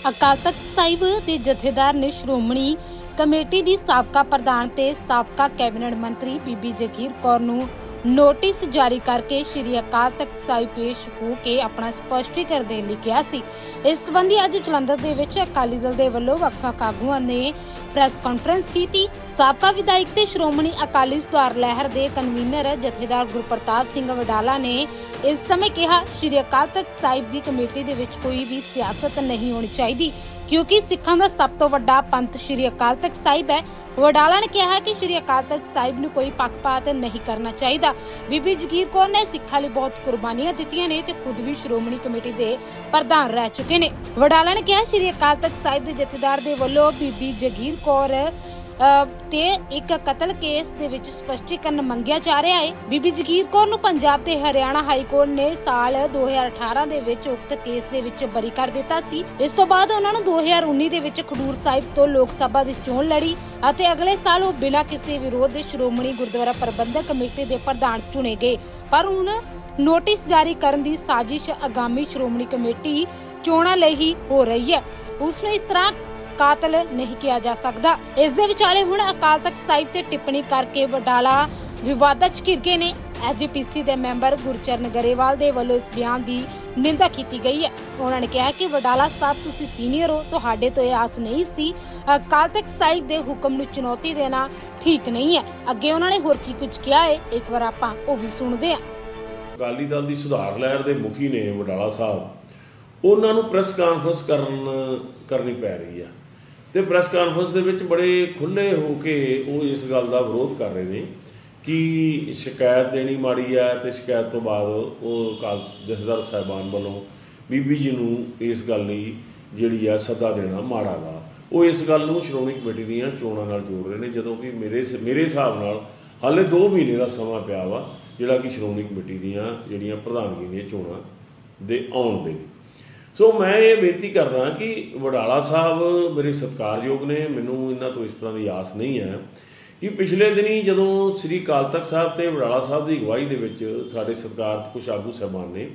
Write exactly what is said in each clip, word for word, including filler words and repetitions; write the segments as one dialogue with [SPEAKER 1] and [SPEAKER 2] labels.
[SPEAKER 1] ਅਕਾਲ ਤਖਤ ਸਾਹਿਬ ਦੇ ਜਥੇਦਾਰ ਨੇ ਸ਼੍ਰੋਮਣੀ ਕਮੇਟੀ ਦੀ ਸਾਬਕਾ ਪ੍ਰਧਾਨ ਤੇ ਸਾਬਕਾ ਕੈਬਨਿਟ ਮੰਤਰੀ ਬੀਬੀ ਜਗੀਰ ਕੌਰ ਨੂੰ ਨੋਟਿਸ ਜਾਰੀ ਕਰਕੇ ਸ਼੍ਰੀ ਅਕਾਲ ਤਖਤ ਸਾਹਿਬ ਪੇਸ਼ ਹੋ ਕੇ ਆਪਣਾ ਸਪਸ਼ਟੀਕਰਨ ਦੇਣ ਲਈ ਕਿਹਾ ਸੀ। ਇਸ ਸੰਬੰਧੀ ਅੱਜ ਜਲੰਧਰ ਦੇ ਵਿੱਚ ਅਕਾਲੀ ਦਲ ਦੇ ਵੱਲੋਂ ਵੱਖ-ਵੱਖ ਆਗੂਆਂ ਨੇ ਪ੍ਰੈਸ ਕਾਨਫਰੰਸ ਕੀਤੀ। ਸਾਬਕਾ ਵਿਧਾਇਕ ਤੇ ਸ਼੍ਰੋਮਣੀ ਅਕਾਲੀ ਸੁਧਾਰ ਲਹਿਰ ਦੇ ਕਨਵੀਨਰ ਜਥੇਦਾਰ ਗੁਰਪ੍ਰਤਾਪ ਸਿੰਘ ਵਡਾਲਾ ਨੇ ਇਸ ਸਮੇਂ ਕਿਹਾ, ਸ਼੍ਰੀ ਅਕਾਲ ਤਖਤ ਸਾਹਿਬ ਦੀ ਕਮੇਟੀ ਦੇ ਵਿੱਚ ਕੋਈ ਵੀ ਸਿਆਸਤ ਨਹੀਂ ਹੋਣੀ ਚਾਹੀਦੀ, ਕਿਉਂਕਿ ਸਿੱਖਾਂ ਦਾ ਸਭ ਤੋਂ ਵੱਡਾ ਪੰਥ ਸ਼੍ਰੀ ਅਕਾਲ ਤਖਤ ਸਾਹਿਬ ਹੈ। ਵਡਾਲਾ ਨੇ ਕਿਹਾ ਕਿ ਸ਼੍ਰੀ ਅਕਾਲ ਤਖਤ ਸਾਹਿਬ ਨੂੰ ਕੋਈ ਪੱਖਪਾਤ ਨਹੀਂ ਕਰਨਾ ਚਾਹੀਦਾ। ਬੀਬੀ ਜਗੀਰ ਕੌਰ ਨੇ ਸਿੱਖਾਂ ਲਈ ਬਹੁਤ ਕੁਰਬਾਨੀਆਂ ਦਿੱਤੀਆਂ ਨੇ ਤੇ ਖੁਦ ਵੀ ਸ਼੍ਰੋਮਣੀ ਕਮੇਟੀ ਦੇ ਪ੍ਰਧਾਨ ਰਹਿ ਚੁੱਕੇ ਨੇ। ਵਡਾਲਾ ਨੇ ਕਿਹਾ, ਸ਼੍ਰੀ ਅਕਾਲ ਤਖਤ ਸਾਹਿਬ ਦੇ ਜਥੇਦਾਰ ਦੇ ਵੱਲੋਂ ਬੀਬੀ ਜਗੀਰ ਕੌਰ ਤੇ ਇੱਕ ਕਤਲ ਕੇਸ ਦੇ ਵਿੱਚ ਸਪਸ਼ਟੀਕਰਨ ਮੰਗਿਆ ਜਾ ਰਿਹਾ ਹੈ। ਬੀਬੀ ਜਗੀਰ ਕੌਰ ਨੂੰ ਪੰਜਾਬ ਤੇ ਹਰਿਆਣਾ ਹਾਈ ਕੋਰਟ ਨੇ ਸਾਲ ਦੋ ਹਜ਼ਾਰ ਅਠਾਰਾਂ ਦੇ ਵਿੱਚ ਉਕਤ ਕੇਸ ਦੇ ਵਿੱਚ ਬਰੀ ਕਰ ਦਿੱਤਾ ਸੀ। ਇਸ ਤੋਂ ਬਾਅਦ ਉਹਨਾਂ ਨੂੰ ਦੋ ਹਜ਼ਾਰ ਉੱਨੀ ਦੇ ਵਿੱਚ ਖਡੂਰ ਸਾਹਿਬ ਤੋਂ ਲੋਕ ਸਭਾ ਦੀ ਚੋਣ ਲੜੀ ਅਤੇ ਅਗਲੇ ਸਾਲ ਉਹ ਬਿਨਾਂ ਕਿਸੇ ਵਿਰੋਧ ਦੇ ਸ਼੍ਰੋਮਣੀ ਗੁਰਦੁਆਰਾ ਪ੍ਰਬੰਧਕ ਕਮੇਟੀ ਦੇ ਪ੍ਰਧਾਨ ਚੁਣੇ ਗਏ। ਪਰ ਹੁਣ ਨੋਟਿਸ ਜਾਰੀ ਕਰਨ ਦੀ ਸਾਜ਼ਿਸ਼ ਆਗਾਮੀ ਸ਼੍ਰੋਮਣੀ ਕਮੇਟੀ ਚੋਣਾਂ ਲਈ ਹੀ ਹੋ ਰਹੀ ਹੈ। ਉਸ ਨੂੰ ਇਸ ਤਰ੍ਹਾਂ ਕਾਤਲ ਨਹੀਂ ਕਿਹਾ ਜਾ ਸਕਦਾ। ਇਸ ਦੇ ਵਿਚਾਲੇ ਹੁਣ ਅਕਾਲ ਤਖਤ ਸਾਹਿਬ ਤੇ ਟਿੱਪਣੀ ਕਰਕੇ ਵਡਾਲਾ ਵਿਵਾਦਾਂ 'ਚ ਘਿਰ ਗਏ ਨੇ। ਐਸ ਜੀ ਪੀ ਸੀ ਦੇ ਮੈਂਬਰ ਗੁਰਚਰਨ ਗਰੇਵਾਲ ਦੇ ਵੱਲੋਂ ਇਸ ਬਿਆਨ ਦੀ ਨਿੰਦਾ ਕੀਤੀ ਗਈ ਹੈ। ਉਹਨਾਂ ਨੇ ਕਿਹਾ ਕਿ ਵਡਾਲਾ ਸਾਹਿਬ, ਤੁਸੀਂ ਸੀਨੀਅਰ ਹੋ, ਤੁਹਾਡੇ ਤੋਂ ਇਹ ਆਸ ਨਹੀਂ ਸੀ। ਅਕਾਲ ਤਖਤ ਸਾਹਿਬ ਦੇ ਹੁਕਮ ਨੂੰ ਚੁਣੌਤੀ ਦੇਣਾ ਠੀਕ ਨਹੀਂ ਹੈ। ਅੱਗੇ ਉਹਨਾਂ ਨੇ ਹੋਰ ਕੀ ਕੁਝ ਕਿਹਾ ਹੈ, ਇੱਕ ਵਾਰ ਆਪਾਂ ਉਹ ਵੀ ਸੁਣਦੇ ਹਾਂ।
[SPEAKER 2] ਅਕਾਲੀ ਦਲ ਦੀ ਸੁਧਾਰ ਲਹਿਰ ਦੇ ਮੁਖੀ ਨੇ ਵਡਾਲਾ ਸਾਹਿਬ, ਉਹਨਾਂ ਨੂੰ ਪ੍ਰੈਸ ਕਾਨਫਰੰਸ ਕਰਨ ਕਰਨੀ ਪੈ ਰਹੀ ਆ ਤੇ ਪ੍ਰੈਸ ਕਾਨਫਰੰਸ ਦੇ ਵਿੱਚ ਬੜੇ ਖੁੱਲ੍ਹੇ ਹੋ ਕੇ ਉਹ ਇਸ ਗੱਲ ਦਾ ਵਿਰੋਧ ਕਰ ਰਹੇ ਨੇ ਕਿ ਸ਼ਿਕਾਇਤ ਦੇਣੀ ਮਾੜੀ ਹੈ ਤੇ ਸ਼ਿਕਾਇਤ ਤੋਂ ਬਾਅਦ ਉਹ ਅਕਾਲ ਜਥੇਦਾਰ ਸਾਹਿਬਾਨ ਵੱਲੋਂ ਬੀਬੀ ਜੀ ਨੂੰ ਇਸ ਗੱਲ ਲਈ ਜਿਹੜੀ ਆ ਸੱਦਾ ਦੇਣਾ ਮਾੜਾ ਵਾ। ਉਹ ਇਸ ਗੱਲ ਨੂੰ ਸ਼੍ਰੋਮਣੀ ਕਮੇਟੀ ਦੀਆਂ ਚੋਣਾਂ ਨਾਲ ਜੋੜ ਰਹੇ ਨੇ, ਜਦੋਂ ਕਿ ਮੇਰੇ ਮੇਰੇ ਹਿਸਾਬ ਨਾਲ ਹਾਲੇ ਦੋ ਮਹੀਨੇ ਦਾ ਸਮਾਂ ਪਿਆ ਵਾ ਜਿਹੜਾ ਕਿ ਸ਼੍ਰੋਮਣੀ ਕਮੇਟੀ ਦੀਆਂ ਜਿਹੜੀਆਂ ਪ੍ਰਧਾਨਗੀ ਦੀਆਂ ਚੋਣਾਂ ਦੇ ਆਉਣ ਦੇ ਨੇ। ਸੋ ਮੈਂ ਇਹ ਬੇਨਤੀ ਕਰਦਾ ਕਿ ਵਡਾਲਾ ਸਾਹਿਬ ਮੇਰੇ ਸਤਿਕਾਰਯੋਗ ਨੇ, ਮੈਨੂੰ ਇਹਨਾਂ ਤੋਂ ਇਸ ਤਰ੍ਹਾਂ ਦੀ ਆਸ ਨਹੀਂ ਹੈ ਕਿ ਪਿਛਲੇ ਦਿਨੀ ਜਦੋਂ ਸ੍ਰੀ ਅਕਾਲ ਤਖਤ ਸਾਹਿਬ ਤੇ ਵਡਾਲਾ ਸਾਹਿਬ ਦੀ ਅਗਵਾਈ ਦੇ ਵਿੱਚ ਸਾਡੇ ਸਤਿਕਾਰਤ ਕੁਛ ਆਗੂ ਸਾਹਿਬਾਨ ਨੇ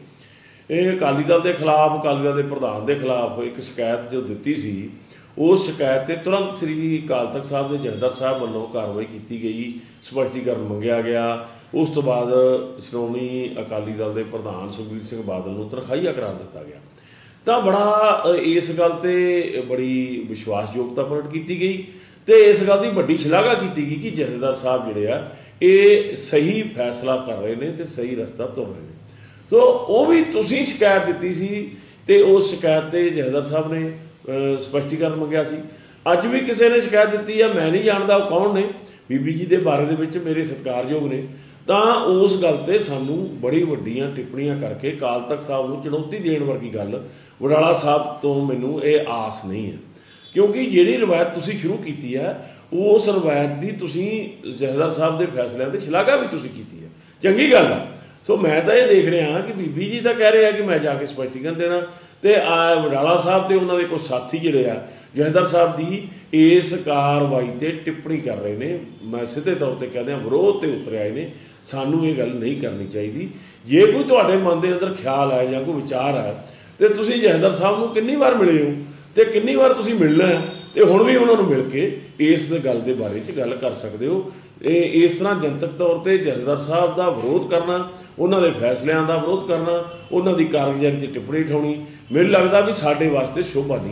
[SPEAKER 2] ਇਹ ਅਕਾਲੀ ਦਲ ਦੇ ਖਿਲਾਫ, ਅਕਾਲੀ ਦਲ ਦੇ ਪ੍ਰਧਾਨ ਦੇ ਖਿਲਾਫ ਇੱਕ ਸ਼ਿਕਾਇਤ ਜੋ ਦਿੱਤੀ ਸੀ, ਉਸ ਸ਼ਿਕਾਇਤ ਤੇ ਤੁਰੰਤ ਸ੍ਰੀ ਅਕਾਲ ਤਖਤ ਸਾਹਿਬ ਦੇ ਜਥੇਦਾਰ ਸਾਹਿਬ ਵੱਲੋਂ ਕਾਰਵਾਈ ਕੀਤੀ ਗਈ, ਸਪਸ਼ਟੀਕਰਨ ਮੰਗਿਆ ਗਿਆ। ਉਸ ਤੋਂ ਬਾਅਦ ਸ਼੍ਰੋਮਣੀ ਅਕਾਲੀ ਦਲ ਦੇ ਪ੍ਰਧਾਨ ਸੁਖਬੀਰ ਸਿੰਘ ਬਾਦਲ ਨੂੰ ਤਨਖਾਹੀਆ ਕਰਾਰ ਦਿੱਤਾ ਗਿਆ। ਤਾਂ ਬੜਾ ਇਸ ਗੱਲ ਤੇ ਬੜੀ ਵਿਸ਼ਵਾਸਯੋਗਤਾ ਪ੍ਰਗਟ ਕੀਤੀ ਗਈ ਤੇ ਇਸ ਗੱਲ ਦੀ ਵੱਡੀ ਸ਼ਲਾਘਾ ਕੀਤੀ ਗਈ ਕਿ ਜਥੇਦਾਰ ਸਾਹਿਬ ਜਿਹੜੇ ਆ ਇਹ ਸਹੀ ਫੈਸਲਾ ਕਰ ਰਹੇ ਨੇ ਤੇ ਸਹੀ ਰਸਤਾ ਤੁਰ ਰਹੇ ਨੇ। ਸੋ ਉਹ ਵੀ ਤੁਸੀਂ ਸ਼ਿਕਾਇਤ ਦਿੱਤੀ ਸੀ ਤੇ ਉਸ ਸ਼ਿਕਾਇਤ ਤੇ ਜਥੇਦਾਰ ਸਾਹਿਬ ਨੇ ਸਪਸ਼ਟੀਕਰਨ ਮੰਗਿਆ ਸੀ। ਅੱਜ ਵੀ ਕਿਸੇ ਨੇ ਸ਼ਿਕਾਇਤ ਦਿੱਤੀ ਆ, ਮੈਂ ਨਹੀਂ ਜਾਣਦਾ ਉਹ ਕੌਣ ਨੇ, ਬੀਬੀ ਜੀ ਦੇ ਬਾਰੇ ਦੇ ਵਿੱਚ ਮੇਰੇ ਸਤਿਕਾਰਯੋਗ ਨੇ। ਤਾਂ ਉਸ ਗੱਲ ਤੇ ਸਾਨੂੰ ਬੜੀ ਵੱਡੀਆਂ ਟਿੱਪਣੀਆਂ ਕਰਕੇ ਅਕਾਲ ਤਖਤ ਸਾਹਿਬ ਨੂੰ ਚੁਣੌਤੀ ਦੇਣ ਵਰਗੀ ਗੱਲ ਵਡਾਲਾ ਸਾਹਿਬ ਤੋਂ ਮੈਨੂੰ ਇਹ ਆਸ ਨਹੀਂ ਹੈ, ਕਿਉਂਕਿ ਜਿਹੜੀ ਰਵਾਇਤ ਤੁਸੀਂ ਸ਼ੁਰੂ ਕੀਤੀ ਹੈ ਉਸ ਰਵਾਇਤ ਦੀ ਤੁਸੀਂ ਜਥੇਦਾਰ ਸਾਹਿਬ ਦੇ ਫੈਸਲਿਆਂ ਤੇ ਸ਼ਲਾਘਾ ਵੀ ਤੁਸੀਂ ਕੀਤੀ ਹੈ, ਚੰਗੀ ਗੱਲ ਹੈ। ਸੋ ਮੈਂ ਤਾਂ ਇਹ ਦੇਖ ਰਿਹਾ ਹਾਂ ਕਿ ਬੀਬੀ ਜੀ ਤਾਂ ਕਹਿ ਰਹੇ ਆ ਕਿ ਮੈਂ ਜਾ ਕੇ ਸਪਸ਼ਟੀਕਰਨ ਦੇਣਾ ਤੇ ਵਡਾਲਾ ਸਾਹਿਬ ਤੇ ਉਹਨਾਂ ਦੇ ਕੁਝ ਸਾਥੀ ਜਿਹੜੇ ਆ ਜਥੇਦਾਰ ਸਾਹਿਬ ਦੀ ਇਸ ਕਾਰਵਾਈ ਤੇ ਟਿੱਪਣੀ ਕਰ ਰਹੇ ਨੇ। ਮੈਂ ਸਿੱਧੇ ਤੌਰ ਤੇ ਕਹਿੰਦੇ ਹਾਂ ਵਿਰੋਧ ਤੇ ਉਤਰ ਆਏ ਨੇ। ਸਾਨੂੰ ਇਹ ਗੱਲ ਨਹੀਂ ਕਰਨੀ ਚਾਹੀਦੀ। ਜੇ ਕੋਈ ਤੁਹਾਡੇ ਮਨ ਦੇ ਅੰਦਰ ਖਿਆਲ ਹੈ ਜਾਂ ਕੋਈ ਵਿਚਾਰ ਹੈ ਤੇ ਤੁਸੀਂ ਜਥੇਦਾਰ ਸਾਹਿਬ ਨੂੰ ਕਿੰਨੀ ਵਾਰ ਮਿਲੇ ਹੋ ਤੇ ਕਿੰਨੀ ਵਾਰ ਤੁਸੀਂ ਮਿਲਣਾ ਹੈ ਤੇ ਹੁਣ ਵੀ ਉਹਨਾਂ ਨੂੰ ਮਿਲ ਕੇ ਇਸ ਗੱਲ ਦੇ ਬਾਰੇ 'ਚ ਗੱਲ ਕਰ ਸਕਦੇ ਹੋ। ਇਹ ਇਸ ਤਰ੍ਹਾਂ ਜਨਤਕ ਤੌਰ ਤੇ ਜਥੇਦਾਰ ਸਾਹਿਬ ਦਾ ਵਿਰੋਧ ਕਰਨਾ, ਉਹਨਾਂ ਦੇ ਫੈਸਲਿਆਂ ਦਾ ਵਿਰੋਧ ਕਰਨਾ, ਉਹਨਾਂ ਦੀ ਕਾਰਗੁਜ਼ਾਰੀ 'ਤੇ ਟਿੱਪਣੀ ਉਠਾਉਣੀ, ਮੈਨੂੰ ਲੱਗਦਾ ਵੀ ਸਾਡੇ ਵਾਸਤੇ ਸ਼ੋਭਾ ਨਹੀਂ।